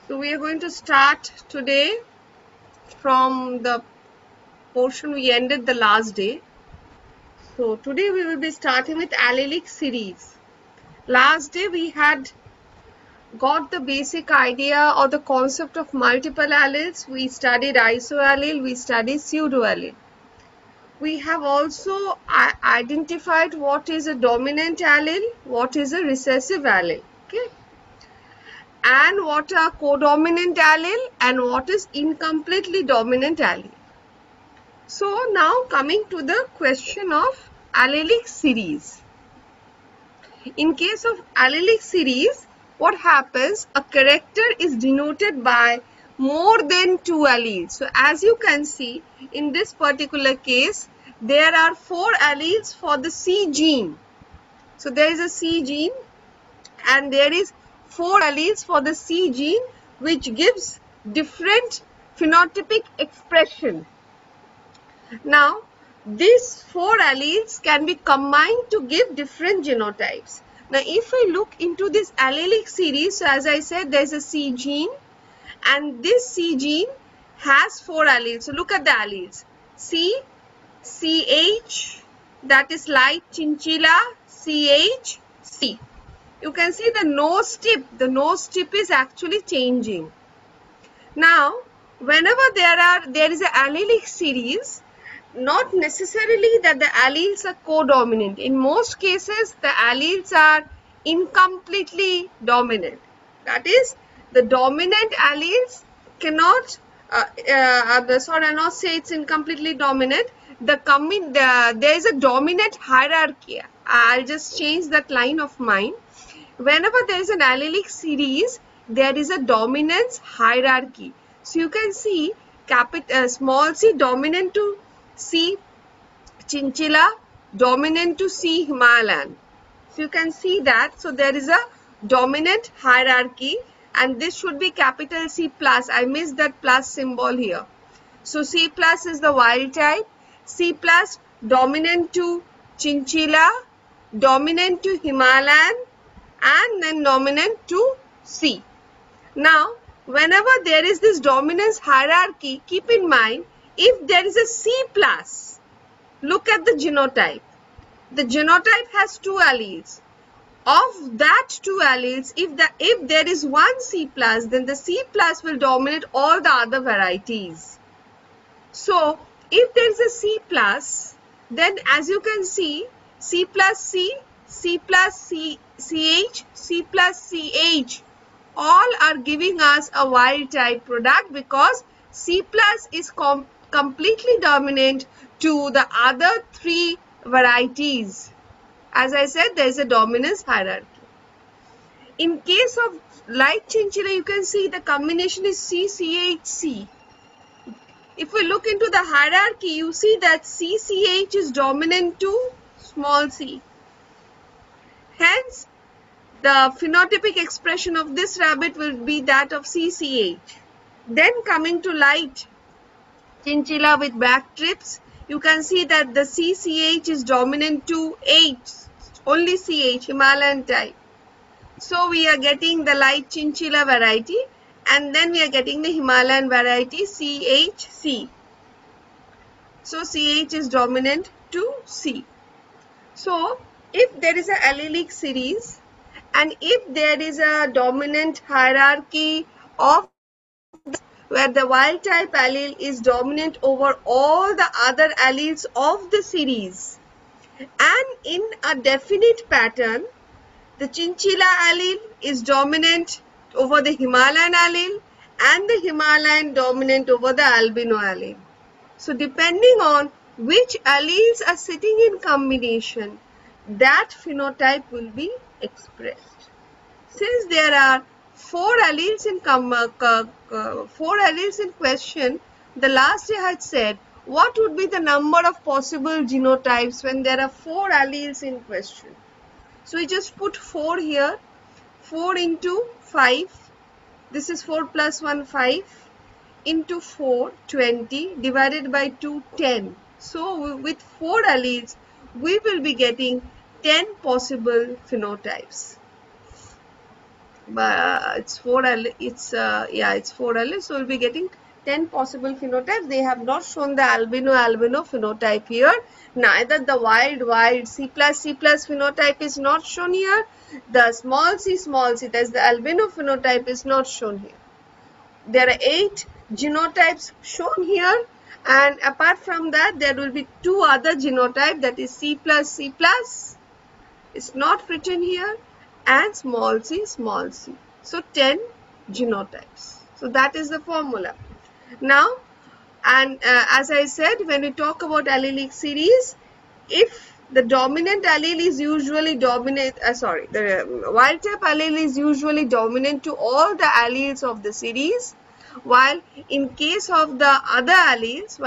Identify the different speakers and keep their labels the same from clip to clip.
Speaker 1: So we are going to start today from the portion we ended the last day. So today we will be starting with allelic series. Last day we had got the basic idea or the concept of multiple alleles. We studied isoallele, we studied pseudoallele. We have also identified what is a dominant allele, what is a recessive allele. Okay. And what are codominant allele and what is incompletely dominant allele. So now coming to the question of allelic series. In case of allelic series, what happens? A character is denoted by more than two alleles. So as you can see in this particular case, there are 4 alleles for the C gene. So there is a C gene and there is 4 alleles for the C gene which gives different phenotypic expression. Now these 4 alleles can be combined to give different genotypes. Now if we look into this allelic series, so as I said, there is a C gene and this C gene has 4 alleles. So look at the alleles. C, CH, that is light chinchilla, CH, C. You can see the nose tip is actually changing. Now whenever there is an allelic series, not necessarily that the alleles are codominant. In most cases the alleles are incompletely dominant. That is, the dominant alleles cannot I'll not say it's incompletely dominant. There is a dominant hierarchy. I'll just change that line of mine. Whenever there is an allelic series, there is a dominance hierarchy. So you can see small c dominant to C chinchilla, dominant to C Himalayan. So you can see that. So there is a dominant hierarchy and this should be capital C plus. I missed that plus symbol here. So C plus is the wild type, C plus dominant to chinchilla, dominant to Himalayan and then dominant to C. Now whenever there is this dominance hierarchy, keep in mind if there is a C plus, look at the genotype. The genotype has 2 alleles. Of that 2 alleles, if there is one C plus, then the C plus will dominate all the other varieties. So if there is a C plus, then as you can see, C plus C, C plus C, CH, C plus CH, all are giving us a wild type product because C plus is completely dominant to the other 3 varieties. As I said, there is a dominance hierarchy. In case of light chinchilla, you can see the combination is CCHC. If we look into the hierarchy, you see that CCH is dominant to small c. Hence, the phenotypic expression of this rabbit will be that of CCH. Then coming to light chinchilla with back trips, you can see that the CCH is dominant to H, only CH, Himalayan type. So we are getting the light chinchilla variety and then we are getting the Himalayan variety CHC. So CH is dominant to C. So if there is an allelic series and if there is a dominant hierarchy of where the wild type allele is dominant over all the other alleles of the series, and in a definite pattern, the chinchilla allele is dominant over the Himalayan allele and the Himalayan dominant over the albino allele. So depending on which alleles are sitting in combination, that phenotype will be expressed. Since there are 4 alleles in question, the last I had said what would be the number of possible genotypes when there are 4 alleles in question. So we just put 4 here, 4 into 5, this is 4 plus 1, 5, into 4, 20, divided by 2, 10. So with 4 alleles, we will be getting 10 possible phenotypes. but it's 4 alleles. It's 4 alleles. So we'll be getting 10 possible phenotypes. They have not shown the albino phenotype here. Neither the wild C plus phenotype is not shown here. The small c, that is the albino phenotype, is not shown here. There are 8 genotypes shown here, and apart from that there will be 2 other genotypes, that is C plus is not written here, and small c. So 10 genotypes. So that is the formula. Now, and as I said, when we talk about allelic series, if the dominant allele is usually the wild type allele is usually dominant to all the alleles of the series, while in case of other alleles,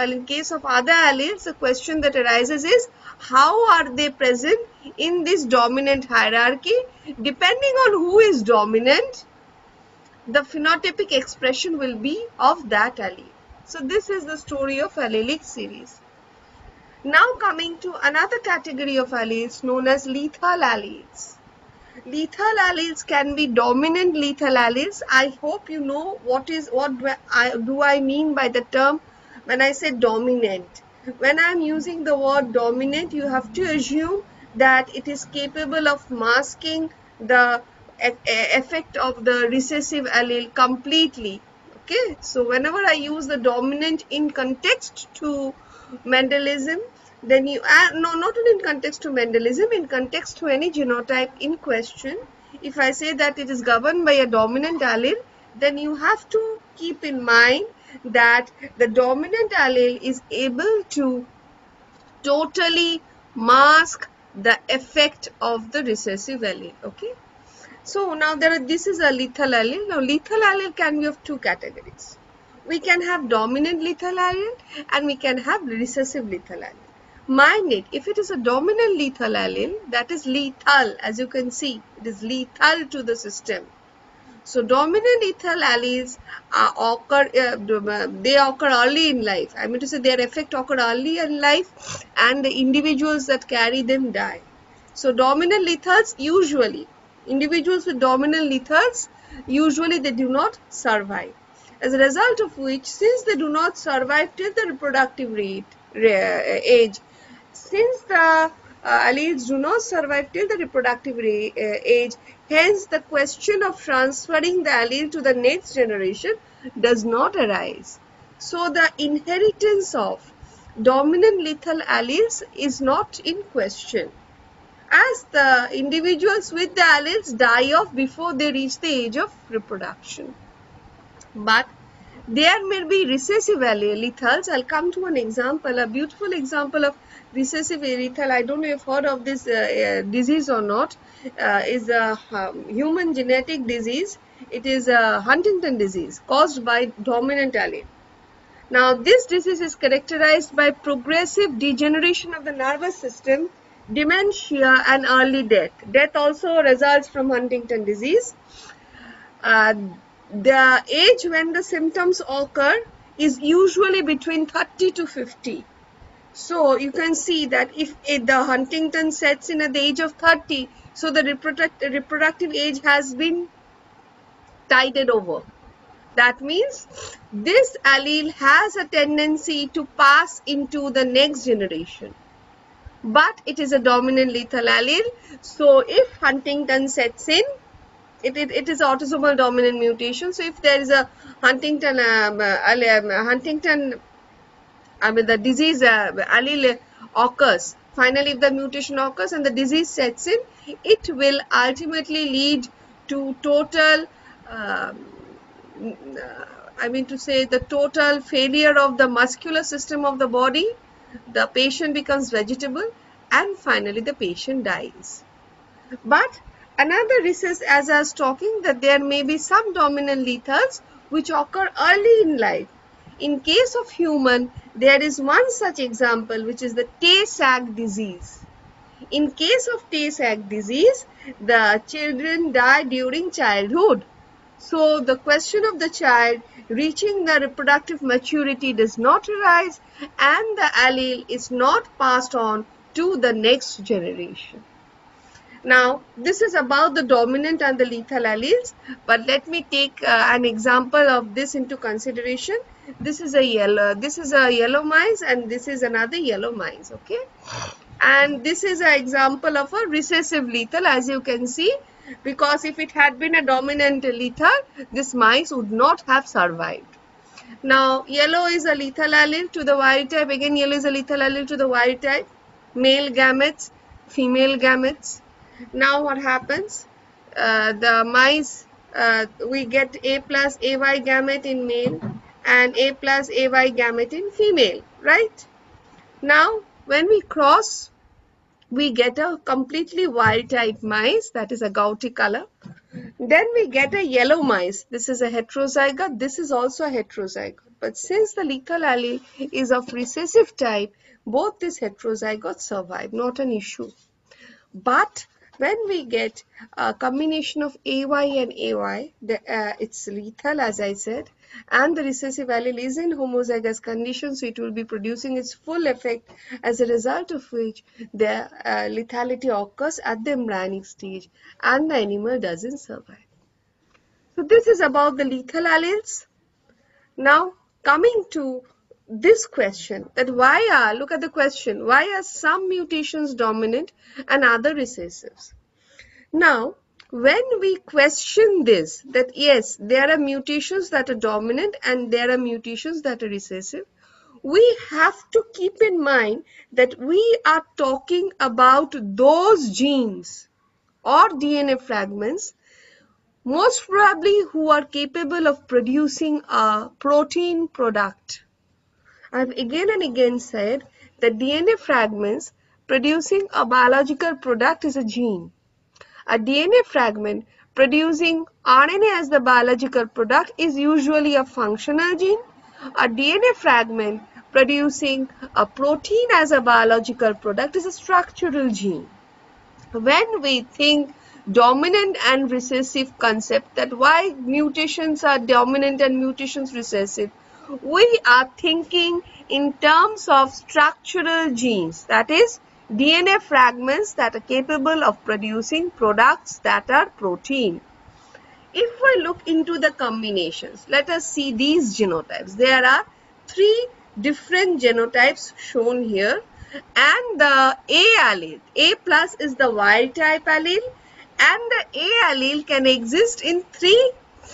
Speaker 1: the question that arises is how are they present in this dominant hierarchy. Depending on who is dominant, the phenotypic expression will be of that allele. So this is the story of allelic series. Now coming to another category of alleles known as lethal alleles. Lethal alleles can be dominant lethal alleles. I hope you know what do I mean by the term when I say dominant. When I am using the word dominant, you have to assume that it is capable of masking the effect of the recessive allele completely. Okay, so whenever I use the dominant in context to Mendelism, then you no, not only in context to Mendelism, in context to any genotype in question, if I say that it is governed by a dominant allele, then you have to keep in mind that the dominant allele is able to totally mask the effect of the recessive allele. Okay, so now this is a lethal allele. Now lethal allele can be of 2 categories. We can have dominant lethal allele and we can have recessive lethal allele. Mind it, if it is a dominant lethal allele, that is lethal, as you can see, it is lethal to the system. So dominant lethal alleles they occur early in life. I mean to say their effect occur early in life, and the individuals that carry them die. So dominant lethals usually, individuals with dominant lethals, usually they do not survive. As a result of which, since they do not survive till the reproductive age, since the alleles do not survive till the reproductive age, hence the question of transferring the allele to the next generation does not arise. So the inheritance of dominant lethal alleles is not in question, as the individuals with the alleles die off before they reach the age of reproduction. But there may be recessive lethals. I'll come to an example, a beautiful example of recessive lethal. I don't know if you've heard of this disease or not. Is a human genetic disease. It is a Huntington disease caused by dominant allele. Now this disease is characterized by progressive degeneration of the nervous system, dementia and early death. Death also results from Huntington disease. The age when the symptoms occur is usually between 30 to 50. So you can see that if the Huntington sets in at the age of 30, so the reproductive age has been tided over. That means this allele has a tendency to pass into the next generation. But it is a dominant lethal allele. So if Huntington sets in, it is autosomal dominant mutation. So if there is a Huntington, the disease allele occurs, finally if the mutation occurs and the disease sets in, it will ultimately lead to total, the total failure of the muscular system of the body. The patient becomes vegetable and finally the patient dies. But another research, as I was talking, that there may be some dominant lethals which occur early in life. In case of human, there is one such example, which is the Tay-Sachs disease. In case of Tay-Sachs disease, the children die during childhood. So the question of the child reaching the reproductive maturity does not arise, and the allele is not passed on to the next generation. Now, this is about the dominant and the lethal alleles, but let me take an example of this into consideration. This is a yellow mice, and this is another yellow mice, okay? And this is an example of a recessive lethal, as you can see, because if it had been a dominant lethal, this mice would not have survived. Now, yellow is a lethal allele to the wild type. Again, yellow is a lethal allele to the wild type. Male gametes, female gametes. Now what happens? The mice, we get A plus AY gamete in male and A plus AY gamete in female, right? Now, when we cross, we get a completely wild type mice, that is a gouty color. Then we get a yellow mice. This is a heterozygote. This is also a heterozygote. But since the lethal allele is of recessive type, both these heterozygotes survive, not an issue. But when we get a combination of AY and AY, it's lethal, as I said, and the recessive allele is in homozygous condition, so it will be producing its full effect, as a result of which the lethality occurs at the embryonic stage and the animal doesn't survive. So this is about the lethal alleles. Now coming to this question, that look at the question, why are some mutations dominant and other recessives? Now, when we question this, that yes, there are mutations that are dominant and there are mutations that are recessive, we have to keep in mind that we are talking about those genes or DNA fragments most probably who are capable of producing a protein product. I've again and again said that DNA fragments producing a biological product is a gene. A DNA fragment producing RNA as the biological product is usually a functional gene. A DNA fragment producing a protein as a biological product is a structural gene. When we think dominant and recessive concept, that why mutations are dominant and mutations recessive, we are thinking in terms of structural genes, that is DNA fragments that are capable of producing products that are protein. If we look into the combinations, let us see these genotypes. There are 3 different genotypes shown here, and the A allele, A plus is the wild type allele, and the A allele can exist in 3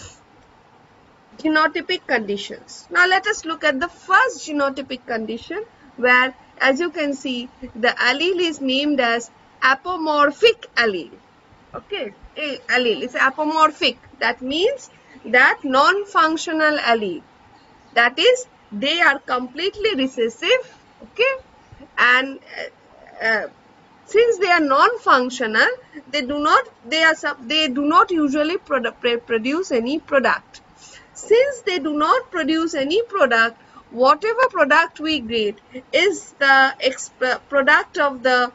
Speaker 1: genotypic conditions. Now let us look at the first genotypic condition, where as you can see the allele is named as apomorphic allele. Okay, A allele is apomorphic. That means that non-functional allele. That is, they are completely recessive. Okay, and since they are non-functional, they do not usually produce any product. Since they do not produce any product, whatever product we get is the product of the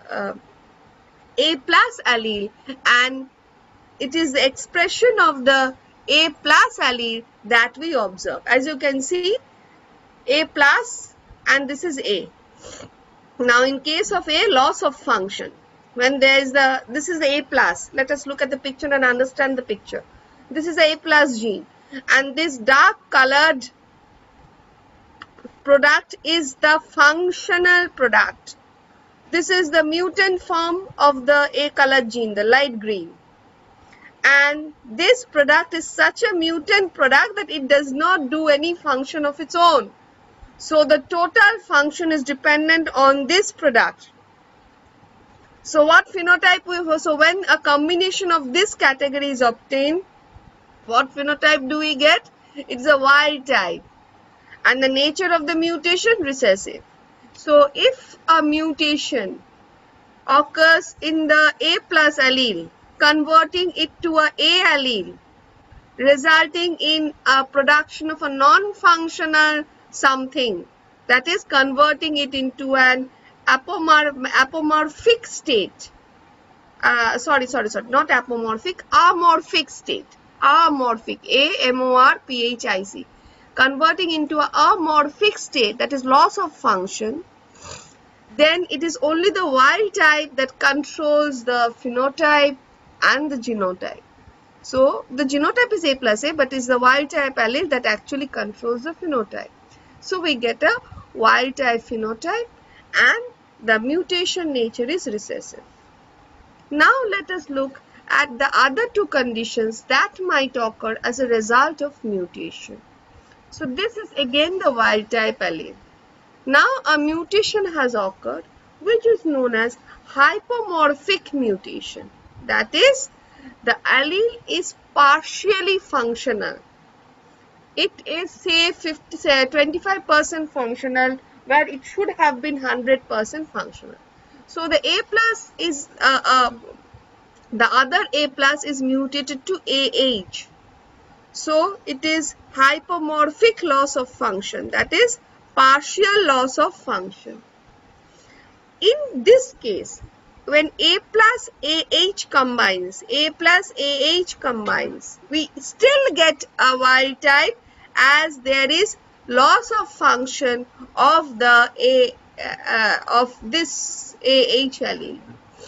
Speaker 1: A plus allele, and it is the expression of the A plus allele that we observe. As you can see, A plus and this is A. Now in case of A, loss of function. When there is this is the A plus. Let us look at the picture and understand the picture. This is the A plus gene, and this dark colored product is the functional product. This is the mutant form of the A colored gene, the light green. And this product is such a mutant product that it does not do any function of its own. So the total function is dependent on this product. So what phenotype we have? So when a combination of this category is obtained, what phenotype do we get? It's a wild type. And the nature of the mutation, recessive. So if a mutation occurs in the A plus allele, converting it to a A allele, resulting in a production of a non-functional something, that is converting it into an apomorphic state. Not apomorphic, amorphic state. Amorphic, A-M-O-R-P-H-I-C. Converting into an amorphic state, that is loss of function, then it is only the wild type that controls the phenotype and the genotype. So the genotype is A plus A, but it's the wild type allele that actually controls the phenotype. So we get a wild type phenotype and the mutation nature is recessive. Now let us look at the other two conditions that might occur as a result of mutation. So this is again the wild type allele. Now a mutation has occurred which is known as hypomorphic mutation. That is, the allele is partially functional. It is say 25% functional where it should have been 100% functional. So the A plus is the other A plus is mutated to AH. So it is hypomorphic loss of function, that is partial loss of function. In this case, when A plus AH combines, we still get a wild type as there is loss of function of the of this AH allele.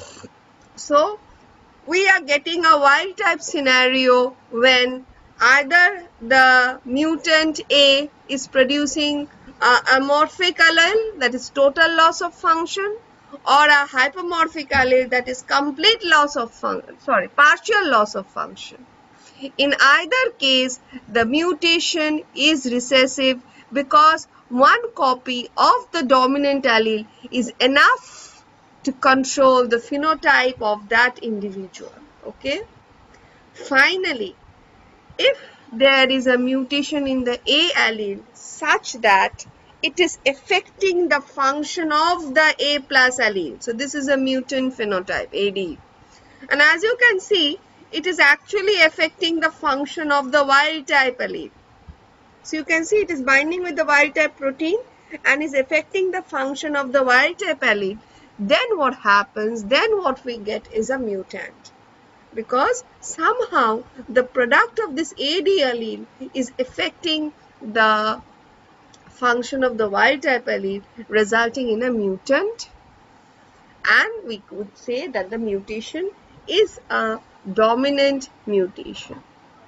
Speaker 1: So we are getting a wild type scenario when either the mutant A is producing a morphic allele, that is total loss of function, or a hypomorphic allele, that is complete loss of function, partial loss of function. In either case, the mutation is recessive because one copy of the dominant allele is enough to control the phenotype of that individual. Okay. Finally, if there is a mutation in the A allele such that it is affecting the function of the A plus allele, so this is a mutant phenotype, AD, and as you can see, it is actually affecting the function of the wild type allele. So you can see it is binding with the wild type protein and is affecting the function of the wild type allele. Then what happens? Then what we get is a mutant, because somehow the product of this AD allele is affecting the function of the wild type allele, resulting in a mutant, and we could say that the mutation is a dominant mutation.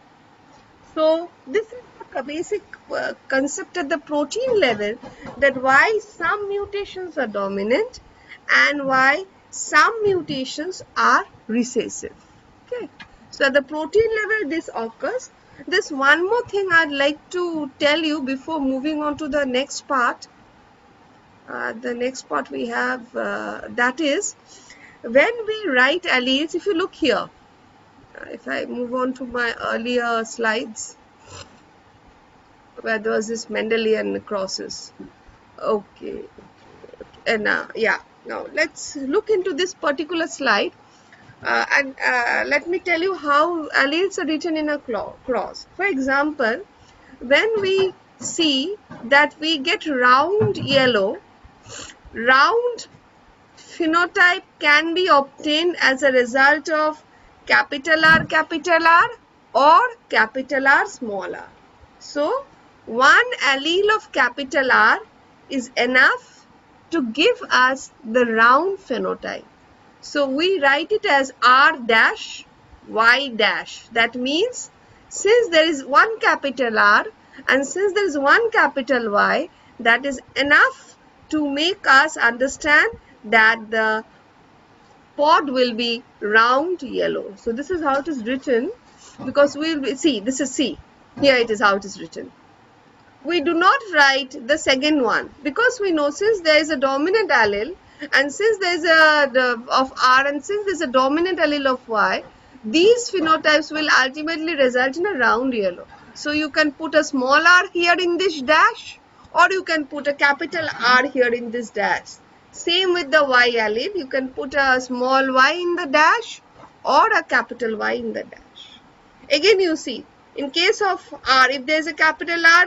Speaker 1: So this is the basic concept at the protein level, that why some mutations are dominant and why some mutations are recessive. Okay. So at the protein level this occurs. There's one more thing I'd like to tell you before moving on to the next part. The next part we have, that is, when we write alleles, if you look here, if I move on to my earlier slides, where there was this Mendelian crosses. Okay. And yeah, now let's look into this particular slide. And let me tell you how alleles are written in a cross. For example, when we see that we get round yellow, round phenotype can be obtained as a result of capital R or capital R small r. So one allele of capital R is enough to give us the round phenotype. So we write it as R dash Y dash. That means since there is one capital R and since there is one capital Y, that is enough to make us understand that the pod will be round yellow. So this is how it is written, because we will see, this is C. Here it is how it is written. We do not write the second one because we know since there is a dominant allele and since there is of R and since there is a dominant allele of Y, these phenotypes will ultimately result in a round yellow. So you can put a small r here in this dash, or you can put a capital R here in this dash. Same with the Y allele, you can put a small y in the dash or a capital Y in the dash. Again you see, in case of R, if there is a capital R,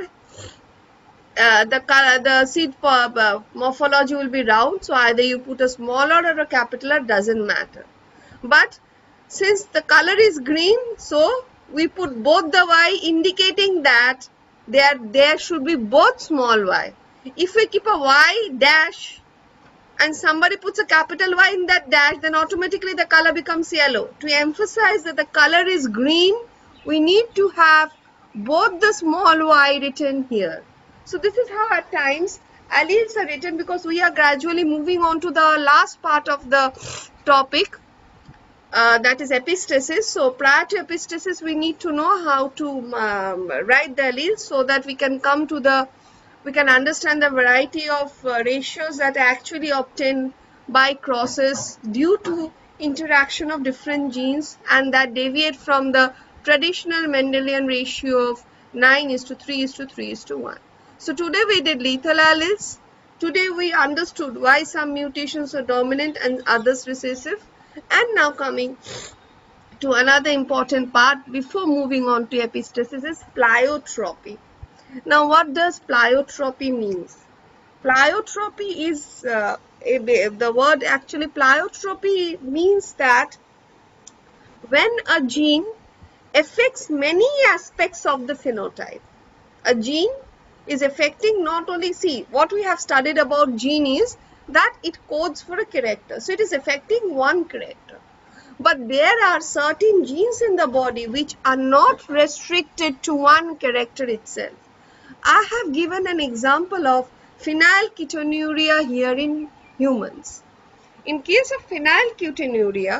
Speaker 1: the seed morphology will be round, so either you put a small r or a capital R, doesn't matter. But since the color is green, so we put both the Y, indicating that there should be both small y. If we keep a Y dash and somebody puts a capital Y in that dash, then automatically the color becomes yellow. To emphasize that the color is green, we need to have both the small y written here. So this is how at times alleles are written, because we are gradually moving on to the last part of the topic, that is epistasis. So prior to epistasis, we need to know how to write the alleles, so that we can understand the variety of ratios that are actually obtained by crosses due to interaction of different genes, and that deviate from the traditional Mendelian ratio of 9:3:3:1. So today we did lethal alleles. Today we understood why some mutations are dominant and others recessive. And now coming to another important part before moving on to epistasis is pleiotropy. Now, what does pleiotropy means? Pleiotropy is the word actually. Pleiotropy means that when a gene affects many aspects of the phenotype, a gene is affecting not only, see, what we have studied about gene is that it codes for a character, so it is affecting one character. But there are certain genes in the body which are not restricted to one character itself. I have given an example of phenylketonuria here in humans. In case of phenylketonuria,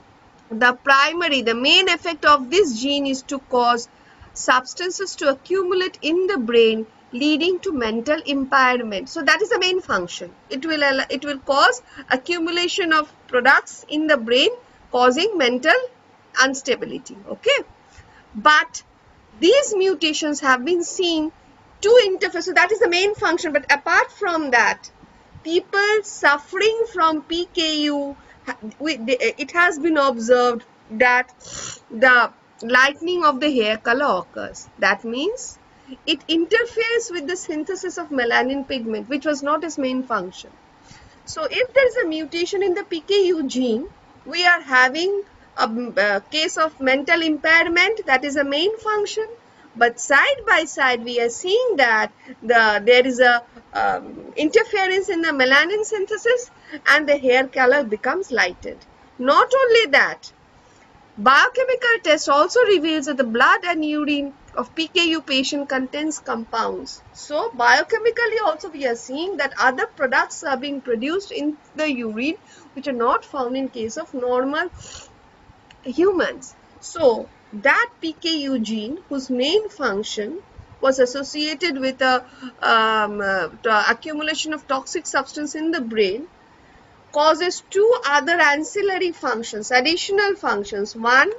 Speaker 1: the main effect of this gene is to cause substances to accumulate in the brain, leading to mental impairment. So that is the main function. It will cause accumulation of products in the brain, causing mental instability. Okay, but these mutations have been seen to interfere. So that is the main function. But apart from that, people suffering from PKU, it has been observed that the lightening of the hair color occurs. That means it interferes with the synthesis of melanin pigment, which was not its main function. So if there is a mutation in the PKU gene, we are having a case of mental impairment, that is a main function. But side by side, we are seeing that there is a interference in the melanin synthesis, and the hair color becomes lightened. Not only that, biochemical test also reveals that the blood and urine of PKU patient contains compounds. So biochemically also we are seeing that other products are being produced in the urine which are not found in case of normal humans. So that PKU gene, whose main function was associated with the accumulation of toxic substance in the brain, causes two other ancillary functions, additional functions. One,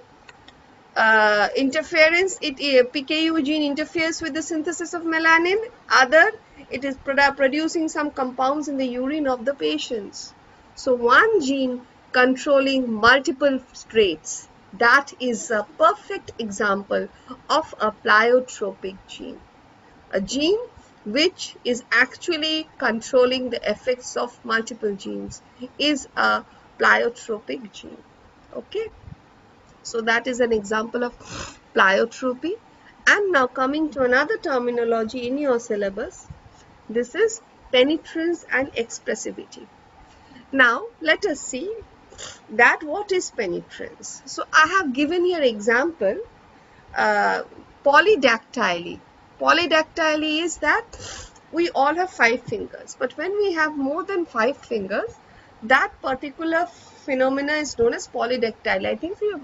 Speaker 1: interference, PKU gene interferes with the synthesis of melanin. Other, it is producing some compounds in the urine of the patients. So one gene controlling multiple traits. That is a perfect example of a pleiotropic gene. A gene which is actually controlling the effects of multiple genes is a pleiotropic gene. Okay, so that is an example of pleiotropy. And now coming to another terminology in your syllabus, this is penetrance and expressivity. Now let us see that what is penetrance. So I have given here example, polydactyly. Polydactyly is that we all have 5 fingers, but when we have more than 5 fingers, that particular phenomena is known as polydactyly. I think you have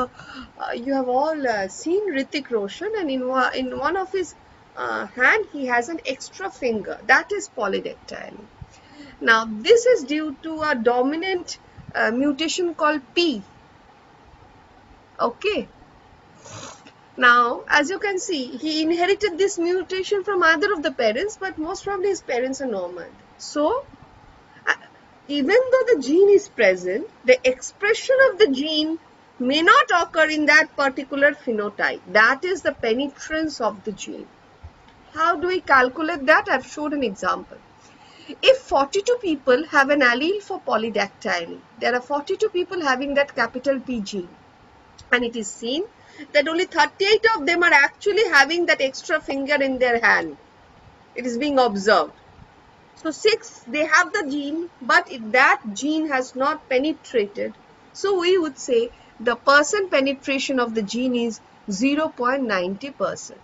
Speaker 1: all seen Hrithik Roshan, and in one of his hand he has an extra finger. That is polydactyly. Now this is due to a dominant mutation called P. Okay. Now, as you can see, he inherited this mutation from either of the parents, but most probably his parents are normal. So, even though the gene is present, the expression of the gene may not occur in that particular phenotype. That is the penetrance of the gene. How do we calculate that? I have showed an example. If 42 people have an allele for polydactyly, there are 42 people having that capital P gene, and it is seen that only 38 of them are actually having that extra finger in their hand. It is being observed. So 6, they have the gene, but if that gene has not penetrated, so we would say the percent penetration of the gene is 0.90%.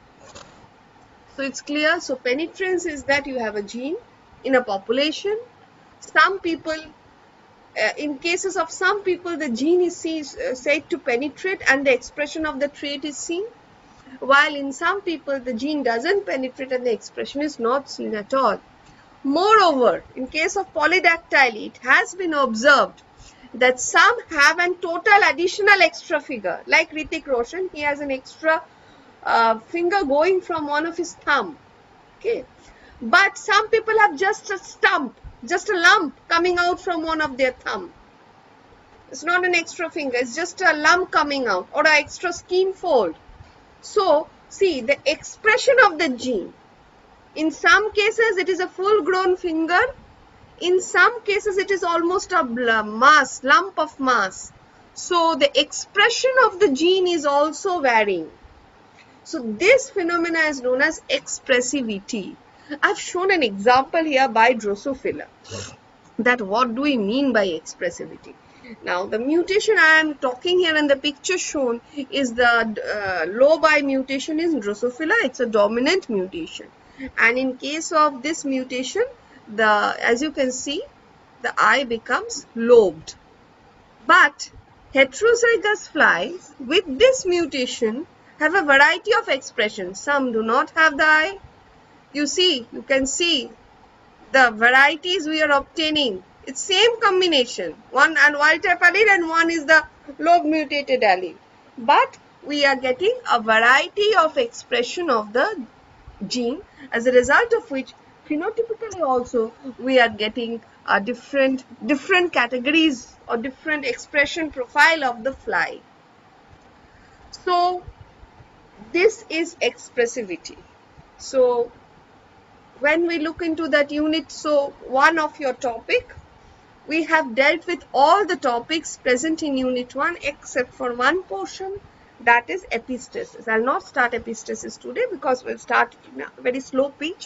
Speaker 1: So it's clear. So penetrance is that you have a gene in a population. Some people, in cases of some people, the gene is said to penetrate and the expression of the trait is seen. While in some people, the gene doesn't penetrate and the expression is not seen at all. Moreover, in case of polydactyly, it has been observed that some have a total additional extra finger. Like Hrithik Roshan, he has an extra finger going from one of his thumb. Okay, but some people have just a stump, just a lump coming out from one of their thumb. It's not an extra finger, it's just a lump coming out or an extra skin fold. So, see the expression of the gene. In some cases, it is a full-grown finger. In some cases, it is almost a mass, lump of mass. So, the expression of the gene is also varying. So, this phenomena is known as expressivity. I've shown an example here by Drosophila. That what do we mean by expressivity? Now, the mutation I am talking here in the picture shown is the low-bi mutation in Drosophila. It's a dominant mutation. And in case of this mutation, as you can see, the eye becomes lobed. But heterozygous flies with this mutation have a variety of expressions. Some do not have the eye. You can see the varieties we are obtaining. It's same combination. One and wild type allele and one is the lobe mutated allele. But we are getting a variety of expression of the gene, as a result of which phenotypically also we are getting a different categories or different expression profile of the fly. So this is expressivity. So when we look into that unit, so one of your topic, we have dealt with all the topics present in unit 1 except for one portion, that is epistasis. I'll not start epistasis today because we'll start in a very slow pitch.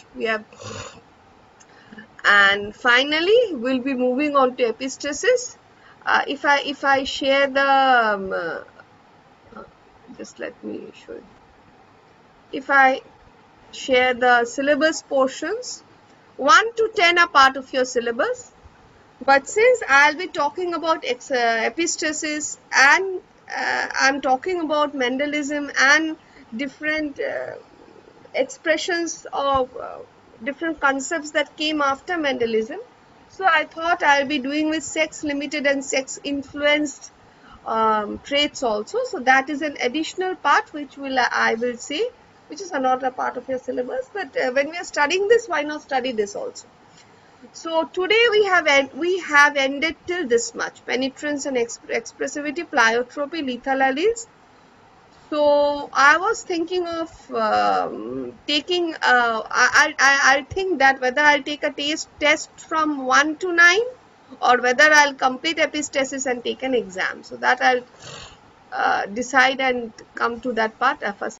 Speaker 1: And finally we'll be moving on to epistasis. If I share the just let me show you. If I share the syllabus portions, 1 to 10 are part of your syllabus, but since I'll be talking about epistasis and I'm talking about Mendelism and different expressions of different concepts that came after Mendelism. So I thought I'll be doing with sex limited and sex influenced traits also. So that is an additional part which I will say, which is another part of your syllabus. But when we are studying this, why not study this also? So today we have ended till this much: penetrance and expressivity, pleiotropy, lethal alleles. So I was thinking of taking. I think that whether I'll take a test from 1 to 9, or whether I'll complete epistasis and take an exam. So that I'll decide and come to that part. First